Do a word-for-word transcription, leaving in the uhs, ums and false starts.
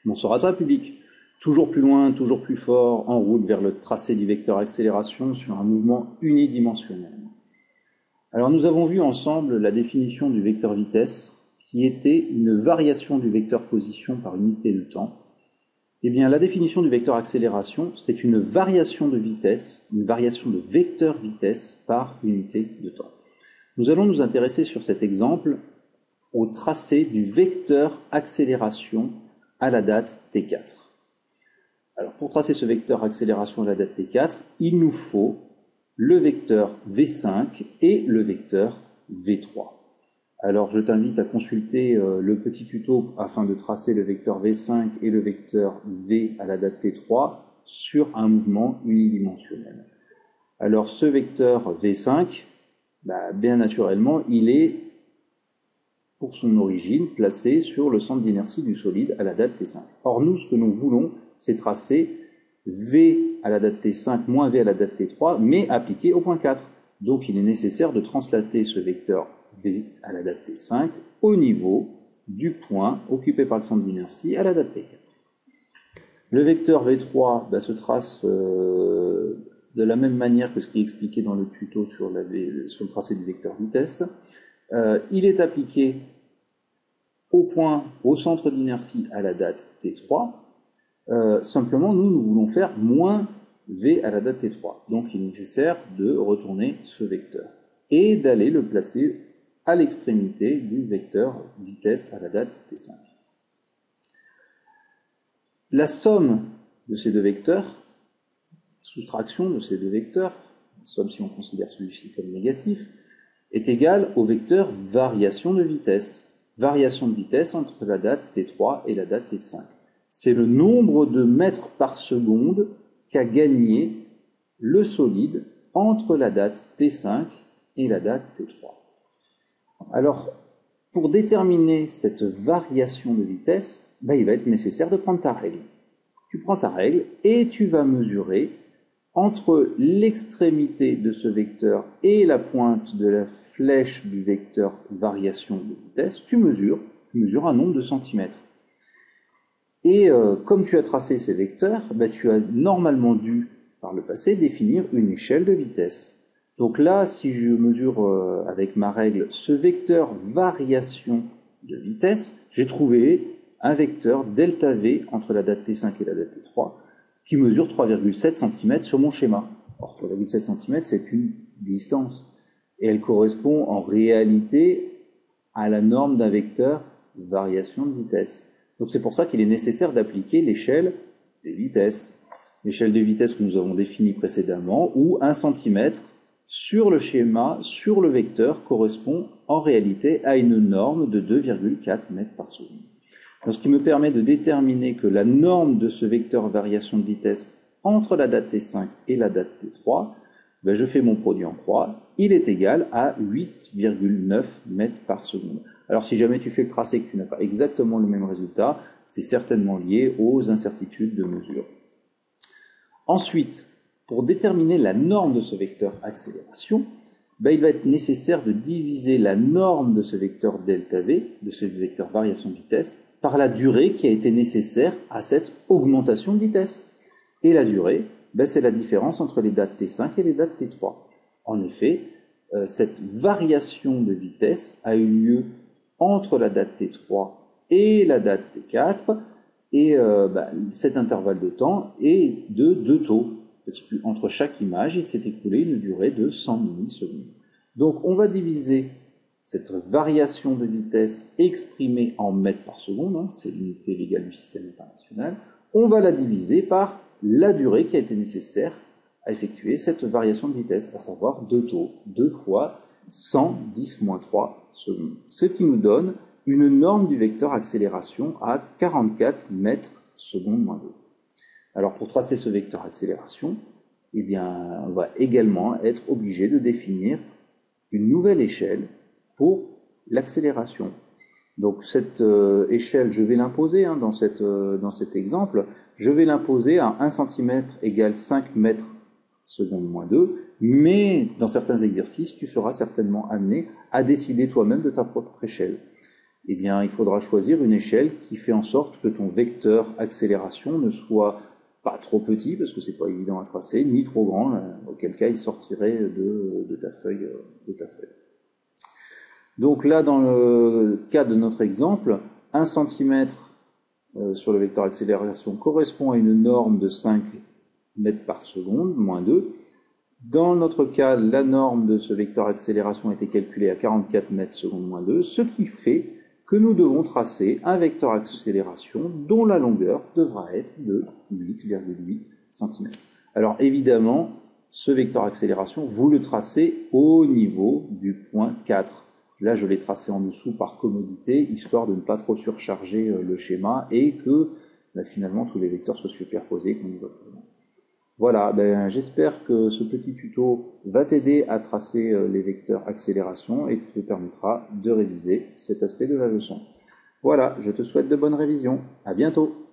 Bonsoir à toi, public. Toujours plus loin, toujours plus fort, en route vers le tracé du vecteur accélération sur un mouvement unidimensionnel. Alors nous avons vu ensemble la définition du vecteur vitesse, qui était une variation du vecteur position par unité de temps. Eh bien, la définition du vecteur accélération, c'est une variation de vitesse, une variation de vecteur vitesse par unité de temps. Nous allons nous intéresser sur cet exemple au tracé du vecteur accélération à la date T quatre. Alors, pour tracer ce vecteur accélération à la date T quatre, il nous faut le vecteur V cinq et le vecteur V trois. Alors, je t'invite à consulter euh, le petit tuto afin de tracer le vecteur V cinq et le vecteur V à la date T trois sur un mouvement unidimensionnel. Alors, ce vecteur V cinq, bah, bien naturellement, il est, pour son origine, placé sur le centre d'inertie du solide à la date T cinq. Or, nous, ce que nous voulons, c'est tracer V à la date T cinq moins V à la date T trois, mais appliqué au point quatre. Donc, il est nécessaire de translater ce vecteur V à la date T cinq au niveau du point occupé par le centre d'inertie à la date T quatre. Le vecteur V trois bah, se trace euh, de la même manière que ce qui est expliqué dans le tuto sur, la, sur le tracé du vecteur vitesse. Euh, il est appliqué au point, au centre d'inertie à la date T trois. Euh, simplement, nous, nous voulons faire moins V à la date T trois. Donc, il est nécessaire de retourner ce vecteur et d'aller le placer à l'extrémité du vecteur vitesse à la date T cinq. La somme de ces deux vecteurs, soustraction de ces deux vecteurs, somme si on considère celui-ci comme négatif, est égale au vecteur variation de vitesse. Variation de vitesse entre la date T trois et la date T cinq. C'est le nombre de mètres par seconde qu'a gagné le solide entre la date T cinq et la date T trois. Alors, pour déterminer cette variation de vitesse, ben, il va être nécessaire de prendre ta règle. Tu prends ta règle et tu vas mesurer entre l'extrémité de ce vecteur et la pointe de la flèche du vecteur variation de vitesse, tu mesures, tu mesures un nombre de centimètres. Et euh, comme tu as tracé ces vecteurs, ben, tu as normalement dû, par le passé, définir une échelle de vitesse. Donc là, si je mesure euh, avec ma règle ce vecteur variation de vitesse, j'ai trouvé un vecteur delta V entre la date T cinq et la date T trois qui mesure trois virgule sept centimètres sur mon schéma. Or, trois virgule sept centimètres, c'est une distance. Et elle correspond en réalité à la norme d'un vecteur variation de vitesse. Donc c'est pour ça qu'il est nécessaire d'appliquer l'échelle des vitesses. L'échelle de vitesse que nous avons définie précédemment, où un centimètre sur le schéma, sur le vecteur, correspond en réalité à une norme de deux virgule quatre mètres par seconde. Donc, ce qui me permet de déterminer que la norme de ce vecteur variation de vitesse entre la date T cinq et la date T trois, ben je fais mon produit en croix, il est égal à huit virgule neuf mètres par seconde. Alors si jamais tu fais le tracé et que tu n'as pas exactement le même résultat, c'est certainement lié aux incertitudes de mesure. Ensuite, pour déterminer la norme de ce vecteur accélération, ben il va être nécessaire de diviser la norme de ce vecteur delta V, de ce vecteur variation de vitesse, par la durée qui a été nécessaire à cette augmentation de vitesse. Et la durée, ben c'est la différence entre les dates T cinq et les dates T trois. En effet, euh, cette variation de vitesse a eu lieu entre la date T trois et la date T quatre, et euh, ben, cet intervalle de temps est de deux taux. Parce qu'entre chaque image, il s'est écoulé une durée de cent millisecondes. Donc, on va diviser cette variation de vitesse exprimée en mètres par seconde, hein, c'est l'unité légale du système international, on va la diviser par la durée qui a été nécessaire à effectuer cette variation de vitesse, à savoir deux taux, deux fois cent dix moins trois secondes. Ce qui nous donne une norme du vecteur accélération à quarante-quatre mètres secondes moins deux. Alors, pour tracer ce vecteur accélération, eh bien, on va également être obligé de définir une nouvelle échelle pour l'accélération. Donc, cette euh, échelle, je vais l'imposer hein, dans, cette, euh, dans cet exemple, je vais l'imposer à un centimètre égale cinq mètres secondes moins deux, mais dans certains exercices, tu seras certainement amené à décider toi-même de ta propre échelle. eh bien, il faudra choisir une échelle qui fait en sorte que ton vecteur accélération ne soit pas trop petit, parce que c'est pas évident à tracer, ni trop grand, auquel cas il sortirait de, de, ta feuille, de ta feuille. Donc là, dans le cas de notre exemple, un centimètre euh, sur le vecteur accélération correspond à une norme de cinq mètres par seconde, moins deux. Dans notre cas, la norme de ce vecteur accélération a été calculée à quarante-quatre mètres seconde moins deux, ce qui fait que nous devons tracer un vecteur accélération dont la longueur devra être de huit virgule huit centimètres. Alors évidemment, ce vecteur accélération, vous le tracez au niveau du point quatre. Là, je l'ai tracé en dessous par commodité, histoire de ne pas trop surcharger le schéma et que ben, finalement tous les vecteurs soient superposés. Qu'on y voit plus loin. Voilà, ben, j'espère que ce petit tuto va t'aider à tracer les vecteurs accélération et te permettra de réviser cet aspect de la leçon. Voilà, je te souhaite de bonnes révisions. À bientôt.